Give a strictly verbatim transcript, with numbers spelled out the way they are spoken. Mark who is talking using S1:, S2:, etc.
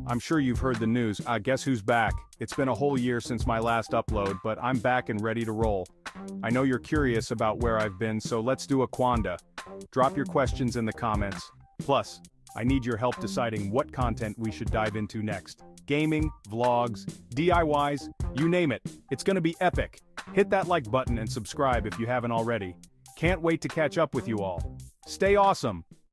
S1: I'm sure you've heard the news. Uh, guess who's back? It's been a whole year since my last upload, but I'm back and ready to roll. I know you're curious about where I've been, so let's do a quanda. Drop your questions in the comments. Plus, I need your help deciding what content we should dive into next. Gaming, vlogs, D I Ys, you name it. It's gonna be epic. Hit that like button and subscribe if you haven't already. Can't wait to catch up with you all. Stay awesome!